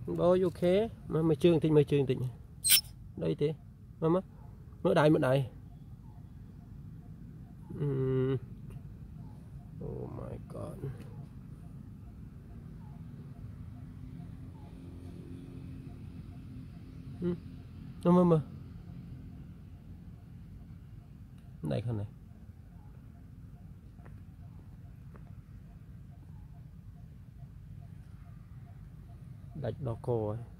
Bôi ok mà mày chương tình đây thế mà mất đài oh my god mà này không này đạch đỏ cổ